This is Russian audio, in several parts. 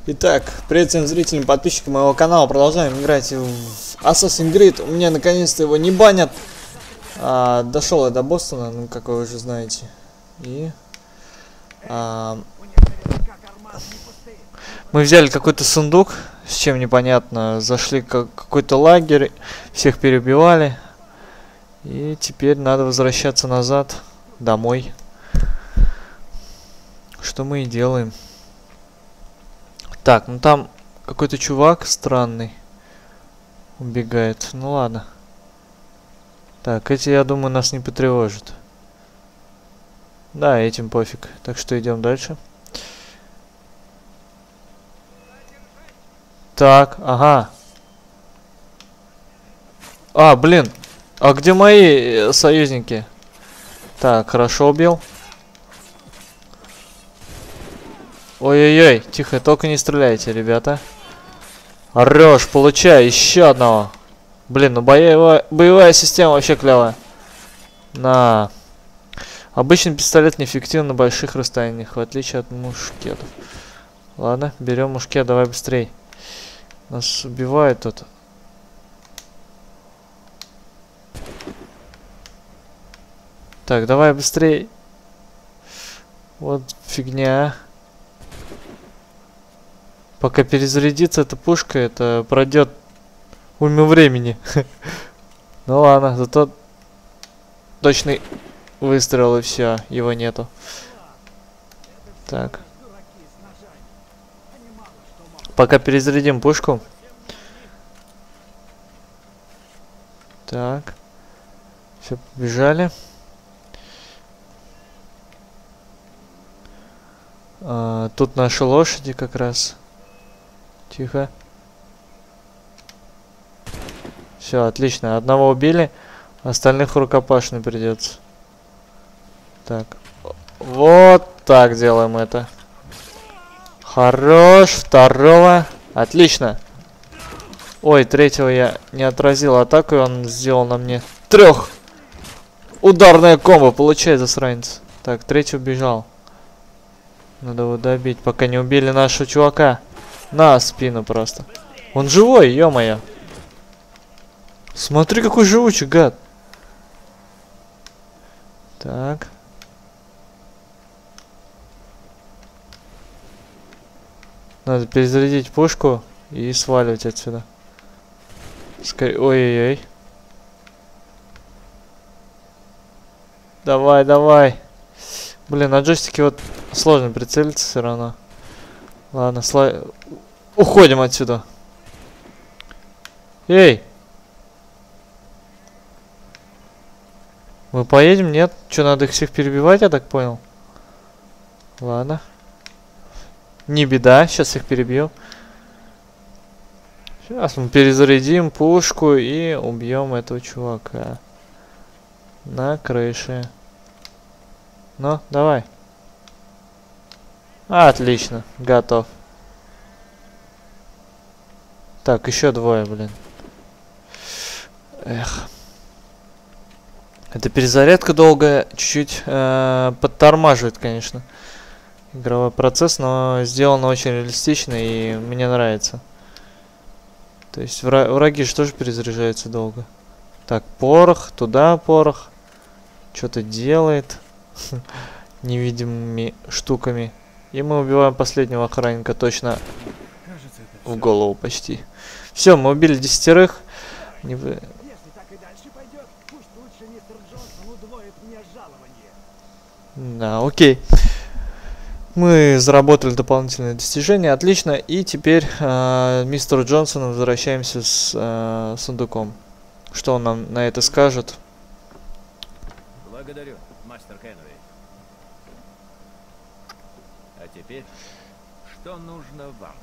Итак, привет всем зрителям, подписчикам моего канала. Продолжаем играть в Assassin's Creed. У меня наконец-то его не банят. Дошел я до Бостона, ну как вы уже знаете. И мы взяли какой-то сундук, с чем непонятно. Зашли в какой-то лагерь, всех перебивали. И теперь надо возвращаться назад, домой. Что мы и делаем. Так, ну там какой-то чувак странный убегает. Ну ладно. Так, эти, я думаю, нас не потревожат. Да, этим пофиг. Так что идем дальше. Так, ага. Блин. А где мои союзники? Так, хорошо убил. Ой-ой-ой, тихо, только не стреляйте, ребята. Орёшь, получай еще одного. Блин, ну боевая система вообще клевая. На. Обычный пистолет неэффективен на больших расстояниях, в отличие от мушкетов. Ладно, берем мушкет, давай быстрей. Нас убивают тут. Так, давай быстрей. Вот фигня. Пока перезарядится эта пушка, это пройдет уйму времени. Ну ладно, зато точный выстрел и все, его нету. Так. Пока перезарядим пушку. Так. Все, побежали. Тут наши лошади как раз. Тихо. Все, отлично. Одного убили, остальных рукопашно придется. Так. Вот так делаем это. Хорош. Второго. Отлично. Ой, третьего я не отразил атаку, и он сделал на мне ударная комбо. Получай, засранец. Так, третий убежал. Надо его добить, пока не убили нашего чувака. На спину просто. Он живой, ё-моё. Смотри, какой живучий гад. Так. Надо перезарядить пушку и сваливать отсюда. Скорее. Ой-ой-ой. Давай, давай. Блин, на джойстике вот сложно прицелиться все равно. Ладно, уходим отсюда. Эй! Мы поедем? Нет? Что, надо их всех перебивать, я так понял? Ладно. Не беда, сейчас их перебьем. Сейчас мы перезарядим пушку и убьем этого чувака. На крыше. Ну, давай. Отлично, готов. Так, еще двое, блин. Эх. Эта перезарядка долгая, чуть-чуть подтормаживает, конечно, игровой процесс, но сделано очень реалистично и мне нравится. То есть враги же тоже перезаряжаются долго. Так, порох, туда порох. Что-то делает невидимыми штуками. И мы убиваем последнего охранника точно в голову почти. Все, мы убили 10. Да, окей. Мы заработали дополнительные достижения, отлично. И теперь мистеру Джонсону возвращаемся с сундуком. Что он нам на это скажет? Благодарю, мастер Кенуэй. А теперь, что нужно вам?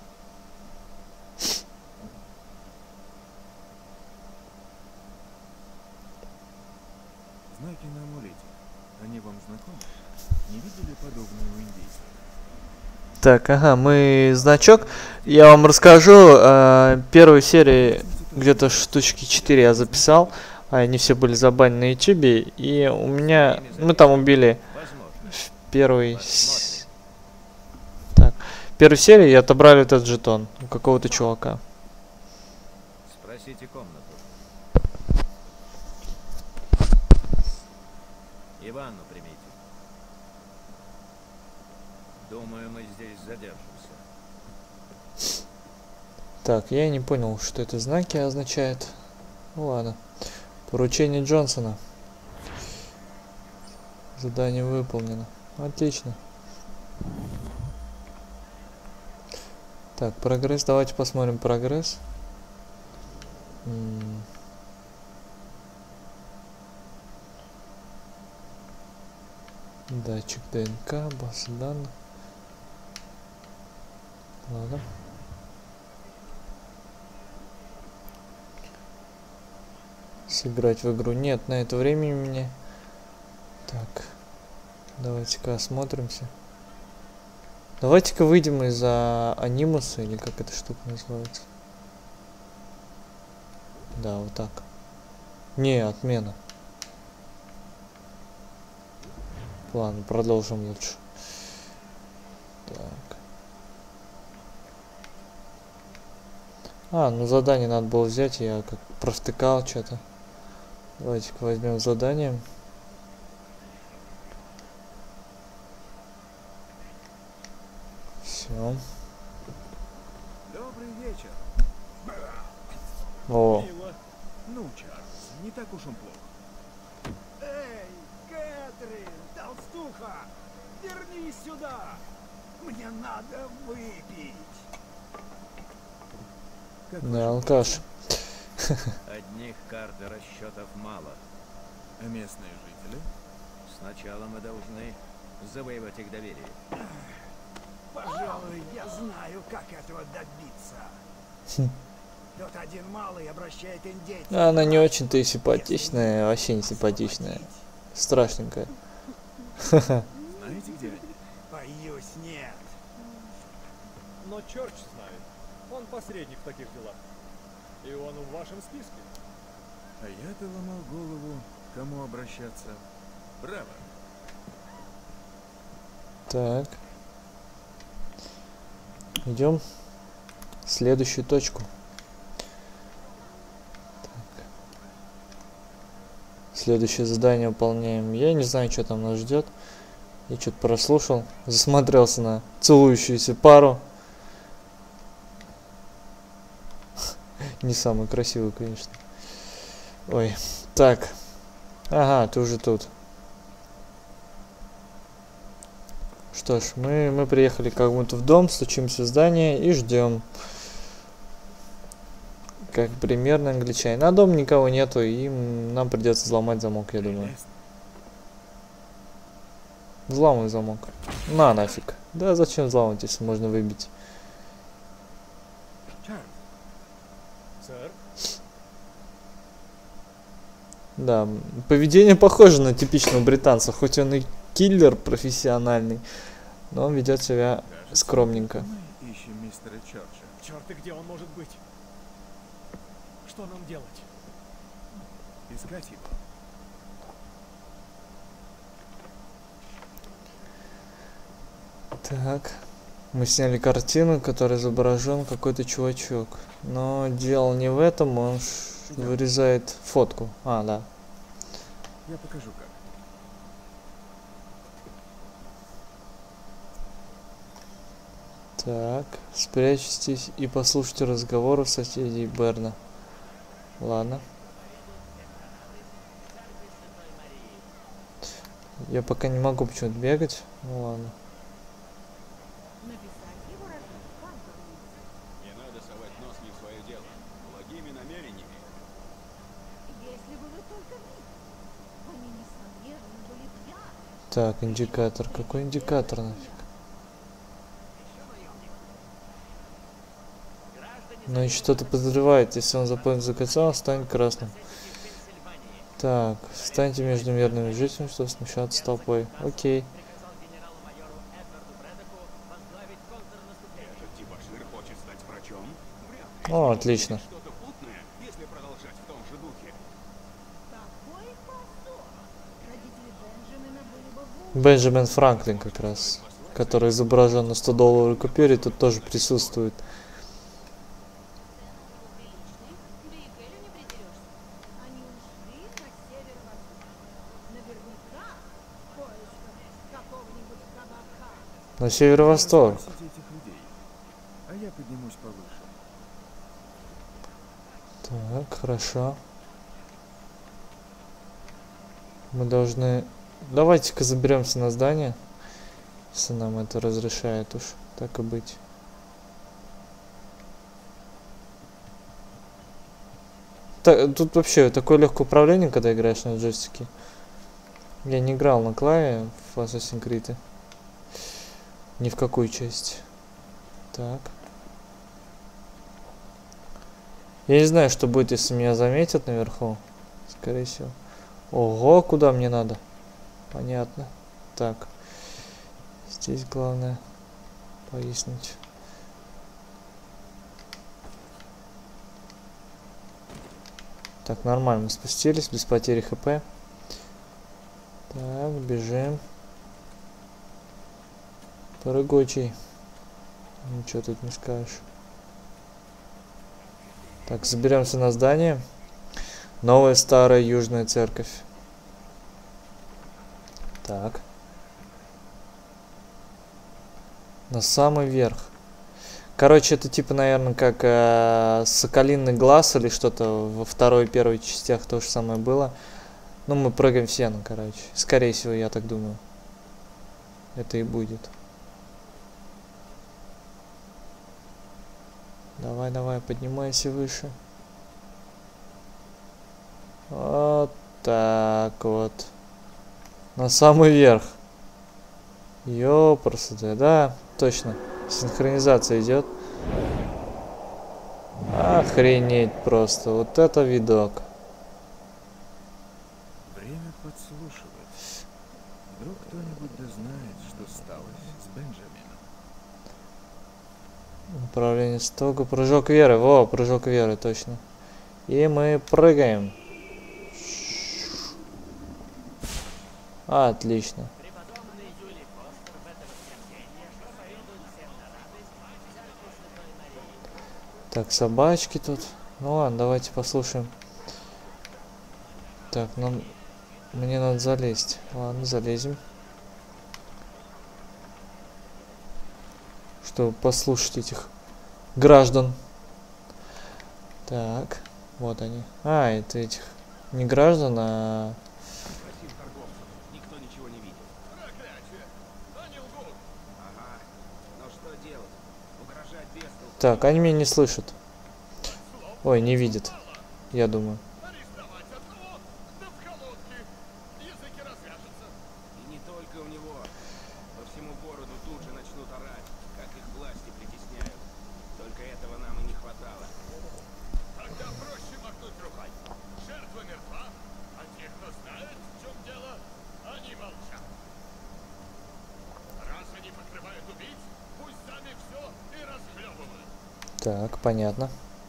Знаки на амулете. Они вам знакомы? Не видели подобные у индейцев? Так, ага, мы значок. Я вам расскажу. Первой серии где-то штучки 4 я записал. Они все были забанены на ютубе. И у меня... Мы там убили в первой первой серии отобрали этот жетон у какого-то чувака. Спросите комнату. И ванну примите. Думаю, мы здесь задержимся. Так, я не понял, что это знаки означает. Ну ладно. Поручение Джонсона. Задание выполнено. Отлично. Так, прогресс. Давайте посмотрим прогресс. Датчик ДНК, база данных. Ладно. Сыграть в игру. Нет, на это времени мне. Так. Давайте-ка осмотримся. Давайте-ка выйдем из-за анимуса, или как эта штука называется. Да, вот так. Не, отмена. Ладно, продолжим лучше. Так. Ну задание надо было взять, я как провтыкал что-то. Давайте-ка возьмем задание. Все. Добрый вечер. О, Мило. Ну, Чарльз, не так уж он плохо. Эй, Кэтрин, толстуха, вернись сюда. Мне надо выпить. Как да, ваши алкаш. Одних карт и расчетов мало. А местные жители? Сначала мы должны завоевать их доверие. Пожалуй, я знаю, как этого добиться. Тот один малый обращает индейцев. Она не очень-то и симпатичная, вообще не симпатичная. Страшненькая. Знаете, где они? Боюсь, нет. Но Чёрч знает. Он посредник в таких делах. И он в вашем списке. А я-то ломал голову, к кому обращаться. Браво. Так. Идем в следующую точку. Так. Следующее задание выполняем. Я не знаю, что там нас ждет. Я что-то прослушал, засмотрелся на целующуюся пару. Не самый красивый, конечно. Ой, так. Ага, ты уже тут. Что ж, мы приехали как будто в дом, стучимся в здание и ждем. Как примерно англичане. На дом никого нету, и нам придется взломать замок, я думаю. Взламывай замок. На, нафиг. Да зачем взламывать, если можно выбить? Чарльз, Сэр? Да, поведение похоже на типичного британца, хоть он и киллер профессиональный, но он ведет себя кажется, скромненько. мы ищем мистера Чорча. Черт, и где он может быть? Что нам делать? Искать его. Так, мы сняли картину, в которой изображен какой-то чувачок. Но дело не в этом, он вырезает фотку. А, да. Я покажу как. Так, спрячьтесь и послушайте разговоры соседей Берна. Ладно. Я пока не могу почему-то бегать. Ну ладно. Не надо совать нос не в свое дело. Благими намерениями. Если бы вы только видели, они, несомненно, были пьяны. Так, индикатор. Какой индикатор нафиг? Но еще что-то подозревает. Если он заполнит за кольцо, он станет красным. Так, встаньте между мирными жителями, чтобы смущаться толпой. Окей. Этот дебошир хочет стать врачом? Вряд ли. О, отлично. Что-то путное, если продолжать в том же духе. Какой позор! Родители Бенджамина были бы в ужасе. Бенджамин Франклин как раз. который изображен на 100-долларовой купюре, тут тоже присутствует. Они ушли на северо-восток. Наверняка в поисках какого-нибудь кабака. На северо-восток. Спросите этих людей, а я поднимусь повыше. Так, хорошо. Мы должны... Давайте-ка заберемся на здание, если нам это разрешает уж, так и быть. Тут вообще такое легкое управление, когда играешь на джойстике. Я не играл на клаве в Assassin's Creed. Ни в какую часть. Так. Я не знаю, что будет, если меня заметят наверху. Скорее всего. Ого, куда мне надо? Понятно. Так. Здесь главное повиснуть. Так, нормально, спустились, без потери хп. Так, бежим. Прыгучий. Ничего тут не скажешь. Так, заберемся на здание. Новая старая южная церковь. Так. На самый верх. Короче, это типа, наверное, как Соколиный глаз или что-то во второй и первой частях то же самое было. Ну, мы прыгаем в сено, короче. Скорее всего, я так думаю. Это и будет. Давай, давай, поднимайся выше. Вот так вот. На самый верх. Ёпрст, да, точно. Синхронизация идет. Охренеть просто. Вот это видок. Время подслушивать. Вдруг кто-нибудь да знает, что стало с Бенджамином. Управление стога. Прыжок веры. Во, прыжок веры, точно. И мы прыгаем. Отлично. Так, собачки тут. Ну ладно, давайте послушаем. Так, мне надо залезть. Ладно, залезем. Чтобы послушать этих граждан. Так, вот они. А, это этих не граждан, а... Спросил торговцев. Никто ничего не видел. Проклятие! Они лгут! Ага. Но что делать? Угрожать без толку. Так, они меня не слышат. Ой, не видят. Я думаю. Арестовать одного, да в колодке. Языки развяжутся. И не только у него. По всему городу тут же начнут орать, как их власти притесняют. Только этого нам и не хватало. Тогда проще махнуть рукой. Жертва мертва, а те, кто знает, в чем дело, они молчат. Раз они покрывают убийц, пусть сами все и расхлебывают. Так, понятно.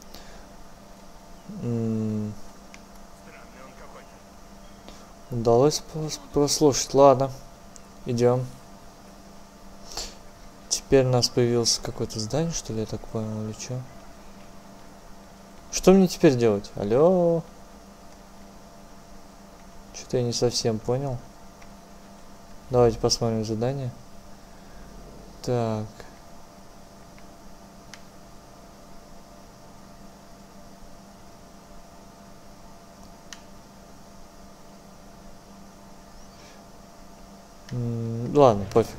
Странный он какой-то. Удалось послушать. Ладно. Идем. Теперь у нас появился какое-то здание, что ли, я так понял, или что? Что мне теперь делать? Алло? Что-то я не совсем понял. Давайте посмотрим задание. Так. Ладно, пофиг.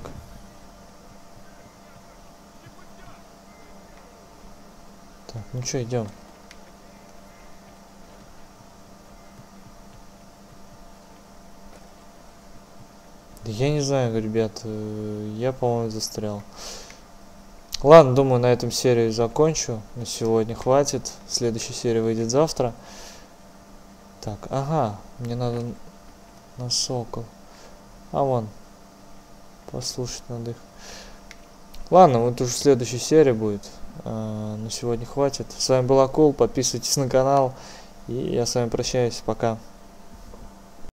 Так, ну что, идем. Да я не знаю, ребят, я, по-моему, застрял. Ладно, думаю, на этом серию закончу. На сегодня хватит. Следующая серия выйдет завтра. Так, ага, мне надо на сокол. А вон, послушать надо их. Ладно, вот уже следующая серия будет. На сегодня хватит. С вами был Акул, подписывайтесь на канал. И я с вами прощаюсь, пока.